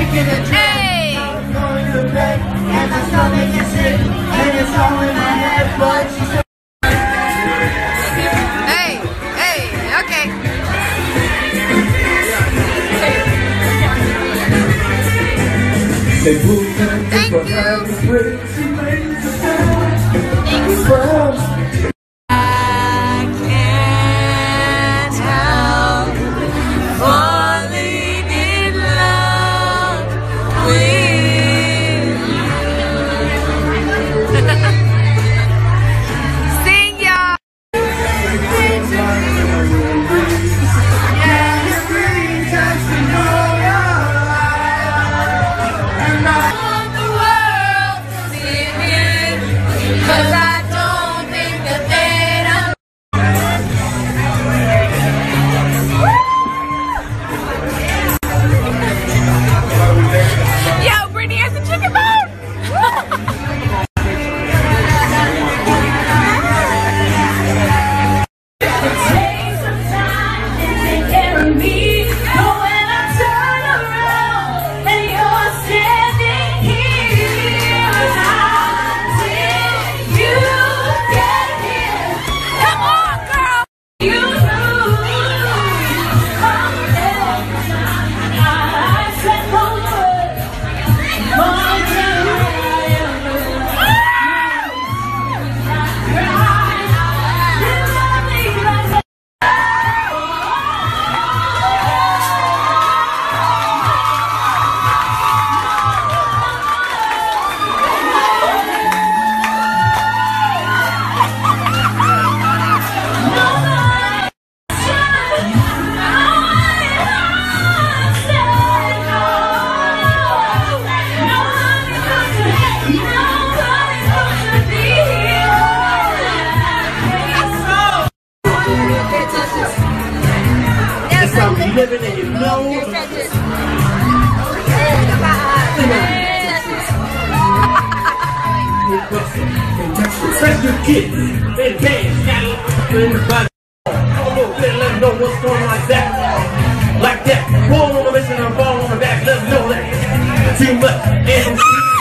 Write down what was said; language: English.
Hey! And my stomach is sick, and it's all in my head, but she's so Okay. Thank you. I can't help falling in love with you. Sing, y'all. Cause I don't think that they know. Yo, Brittany has a chicken bone! Take some time and take care of me. But when I turn around and you're standing here, you get here. Come on, girl. You I said no words. living and you know. Fresh new kids, they dance, got in the body. Let them know what's going on like that. Like that. Born on the mission, I'm born on the back. Let them know that. Too much.